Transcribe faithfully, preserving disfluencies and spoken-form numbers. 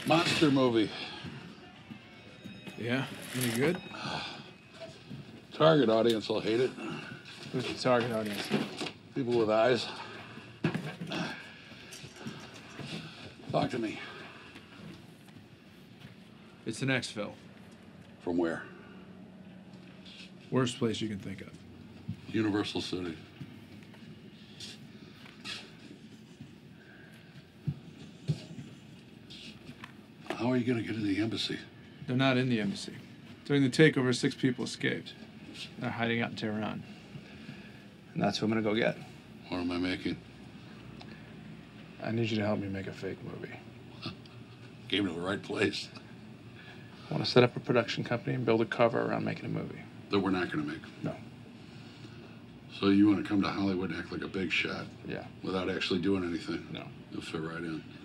Monster movie. Yeah? Any good? Target audience will hate it. Who's the target audience? People with eyes. Talk to me. It's an exfil. From where? Worst place you can think of. Universal City. How are you going to get into the embassy? They're not in the embassy. During the takeover, six people escaped. They're hiding out in Tehran. And that's who I'm gonna go get. What am I making? I need you to help me make a fake movie. Came to the right place. I want to set up a production company and build a cover around making a movie. That we're not going to make? No. So you want to come to Hollywood and act like a big shot? Yeah. Without actually doing anything? No. You'll fit right in.